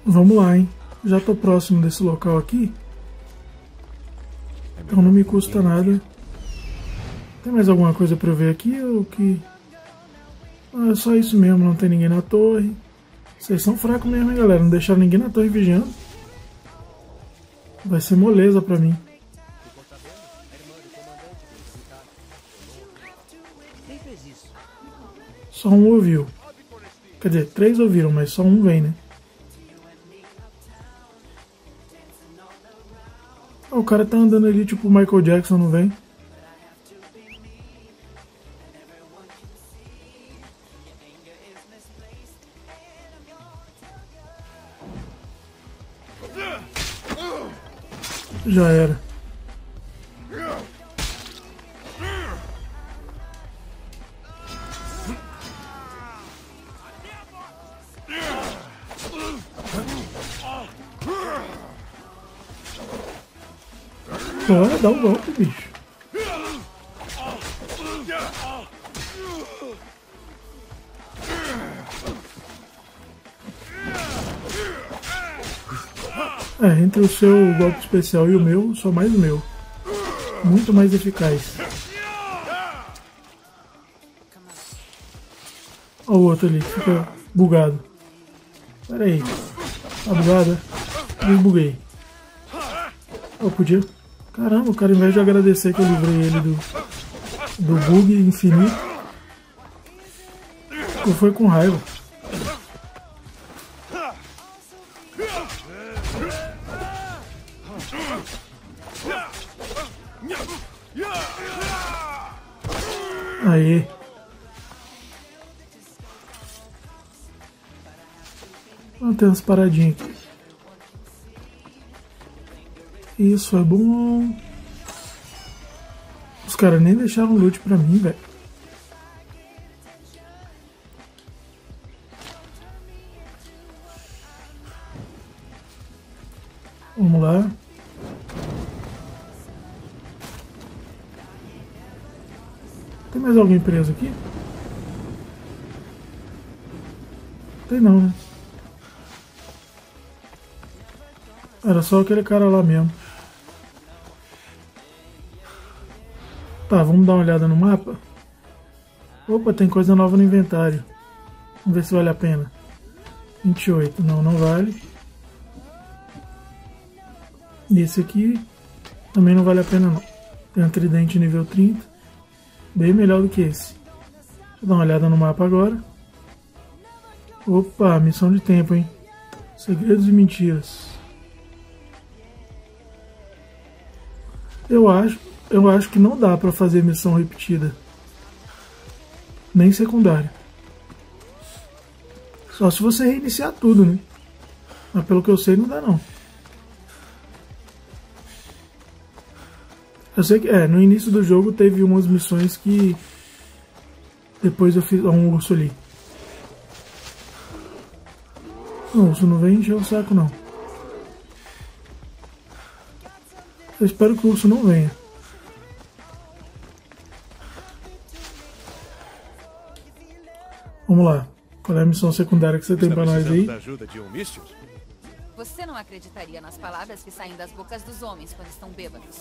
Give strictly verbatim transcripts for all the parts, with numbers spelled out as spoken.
Vamos lá, hein? Já tô próximo desse local aqui. Então não me custa nada. Tem mais alguma coisa pra eu ver aqui ou que... Ah, é só isso mesmo, não tem ninguém na torre. Vocês são fracos mesmo, hein, galera? Não deixaram ninguém na torre vigiando. Vai ser moleza pra mim. Só um ouviu. Quer dizer, três ouviram, mas só um vem, né? Oh, o cara tá andando ali tipo o Michael Jackson, não vem? Já era. Bora, dá um golpe, bicho. É, entre o seu golpe especial e o meu, só mais o meu. Muito mais eficaz. Olha o outro ali, que fica bugado. Pera aí. Tá bugado? Desbuguei. Eu podia... Caramba, o cara, ao invés de agradecer que eu livrei ele do, do bug infinito, eu fui com raiva. Aê. Vamos ter umas paradinhas aqui. Isso é bom. Os caras nem deixaram loot pra mim, velho. Vamos lá. Tem mais alguém preso aqui? Tem não, né? Era só aquele cara lá mesmo. Tá, vamos dar uma olhada no mapa. Opa, tem coisa nova no inventário. Vamos ver se vale a pena. vinte e oito, não, não vale. Esse aqui também não vale a pena não. Tem um tridente nível trinta. Bem melhor do que esse. Deixa eu dar uma olhada no mapa agora. Opa, missão de tempo, hein? Segredos e mentiras. Eu acho, eu acho que não dá pra fazer missão repetida. Nem secundária. Só se você reiniciar tudo, né? Mas pelo que eu sei, não dá não. Eu sei que, é, no início do jogo teve umas missões que... Depois eu fiz... Ó, um urso ali. Não, o urso não vem encher o saco, não. Eu espero que o urso não venha. Vamos lá. Qual é a missão secundária que você tem pra nós aí? Da ajuda de um Misthios? Você não acreditaria nas palavras que saem das bocas dos homens quando estão bêbados.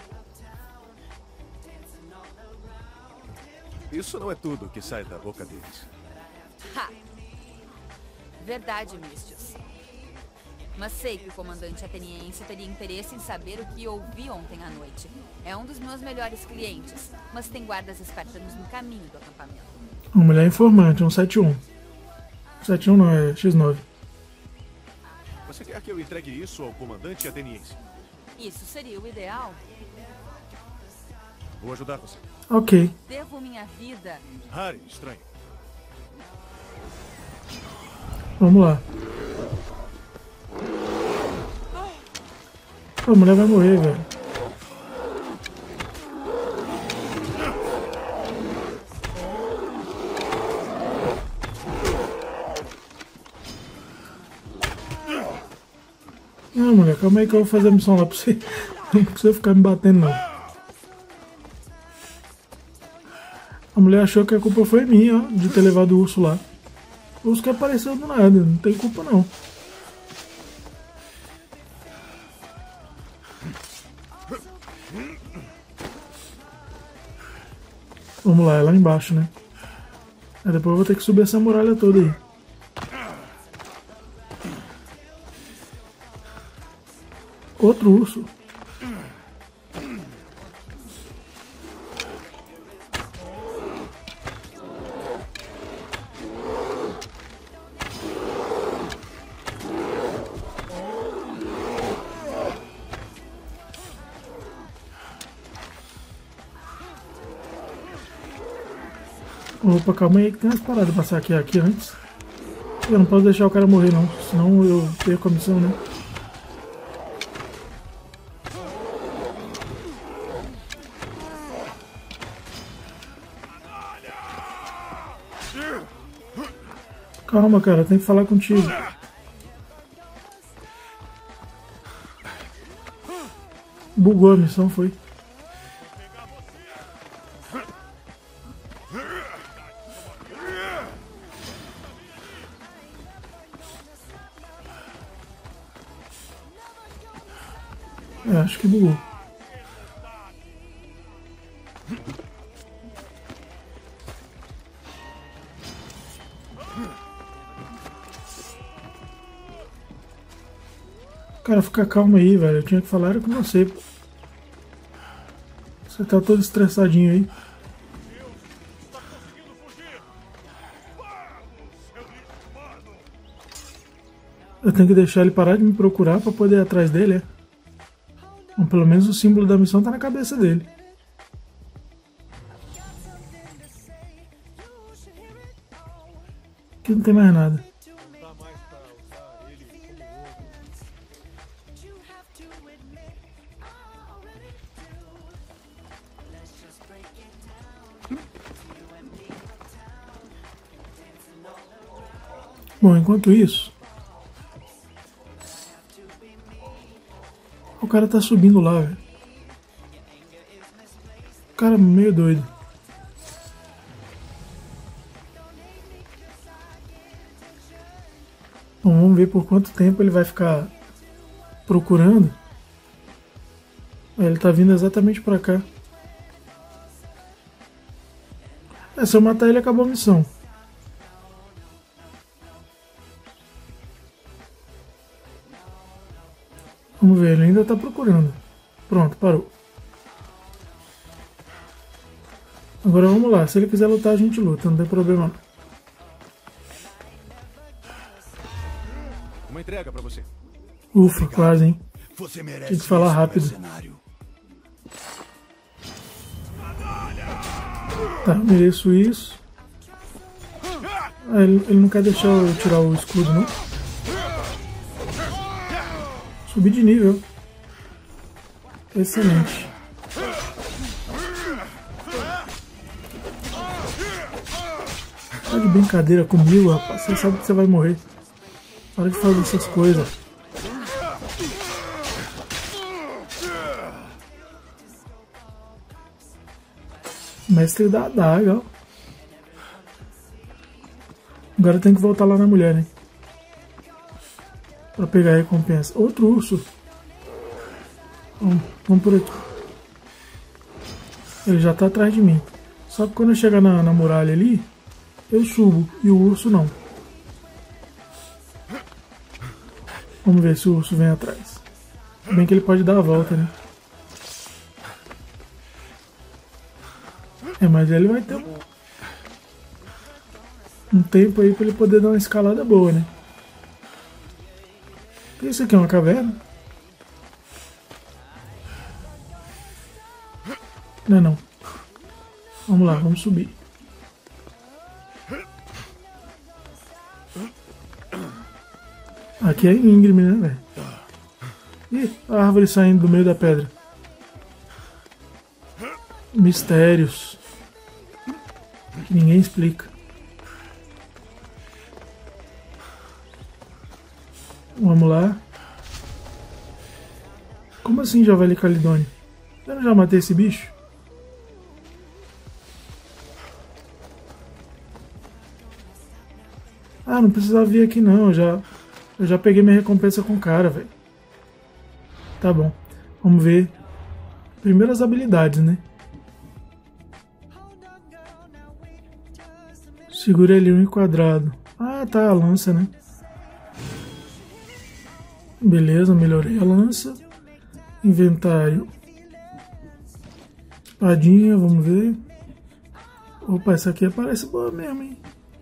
Isso não é tudo que sai da boca deles. Ha! Verdade, Misthios. Mas sei que o comandante ateniense teria interesse em saber o que ouvi ontem à noite. É um dos meus melhores clientes, mas tem guardas espertos no caminho do acampamento. Uma mulher informante, um sete um. sete um não, é X nove. Você quer que eu entregue isso ao comandante ateniense? Isso seria o ideal. Vou ajudar você. Ok. Devo minha vida. Harry, estranho. Vamos lá. A mulher vai morrer, velho. Não, mulher, calma aí que eu vou fazer a missão lá pra você. Não precisa ficar me batendo, não. A mulher achou que a culpa foi minha, ó, de ter levado o urso lá. O urso que apareceu do nada, não tem culpa não. Vamos lá, é lá embaixo, né? Aí depois eu vou ter que subir essa muralha toda aí. Outro urso. Opa, calma aí que tem umas paradas pra saquear aqui antes. Eu não posso deixar o cara morrer não, senão eu perco a missão, né? Calma, cara, tem que falar contigo. Bugou a missão, foi. É, acho que bugou. Cara, fica calmo aí, velho. Eu tinha que falar era com você. Você tá todo estressadinho aí. Eu tenho que deixar ele parar de me procurar pra poder ir atrás dele, é? Bom, pelo menos o símbolo da missão tá na cabeça dele. Aqui não tem mais nada. Bom, enquanto isso, o cara tá subindo lá, velho. O cara é meio doido. Bom, vamos ver por quanto tempo ele vai ficar procurando. Ele tá vindo exatamente pra cá. É, se eu matar ele, acabou a missão. Vamos ver, ele ainda tá procurando. Pronto, parou. Agora vamos lá, se ele quiser lutar, a gente luta, não tem problema não. Uma entrega pra você. Ufa, obrigado. Quase, hein? Você merece. Tem que falar rápido. Tá, mereço isso. Ah, ele, ele não quer deixar eu tirar o escudo, não? Subi de nível. Excelente. Tá de brincadeira comigo, rapaz. Você sabe que você vai morrer. Para de fazer essas coisas. Mestre da adaga, ó. Agora tem que voltar lá na mulher, né? Pra pegar a recompensa. Outro urso. Vamos, vamos por aqui. Ele já tá atrás de mim. Só que quando eu chegar na, na muralha ali, eu subo. E o urso não. Vamos ver se o urso vem atrás. Bem que ele pode dar a volta, né? É, mas ele vai ter um, um tempo aí pra ele poder dar uma escalada boa, né? Isso aqui é uma caverna? Não é não. Vamos lá, vamos subir. Aqui é íngreme, né, velho? Ih, a árvore saindo do meio da pedra. Mistérios que ninguém explica. Vamos lá. Como assim, Javali Calidônio? Eu não já matei esse bicho? Ah, não precisava vir aqui não. Eu já, eu já peguei minha recompensa com o cara, velho. Tá bom. Vamos ver. Primeiro as habilidades, né? Segura L um e quadrado. Ah, tá, a lança, né? Beleza, melhorei a lança. Inventário. Espadinha, vamos ver. Opa, essa aqui parece boa mesmo, hein?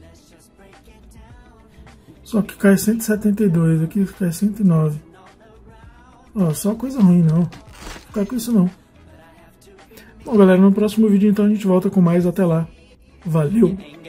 Só que cai cento e setenta e dois, aqui cai cento e nove. Ó, só coisa ruim, não. Não ficar com isso, não. Bom, galera, no próximo vídeo, então, a gente volta com mais. Até lá. Valeu!